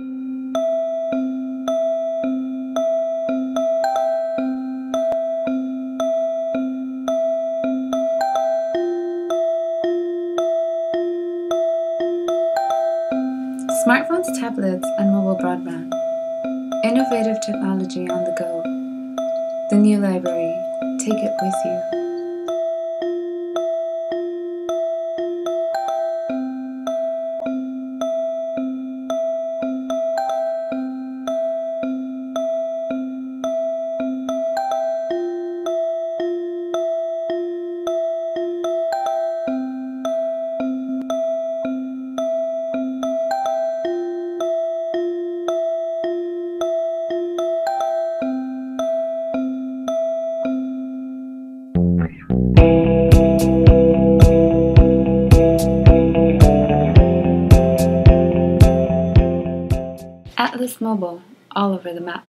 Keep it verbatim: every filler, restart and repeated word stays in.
Smartphones, tablets, and mobile broadband. Innovative technology on the go. The new library. Take it with you. Atlas Mobile, all over the map.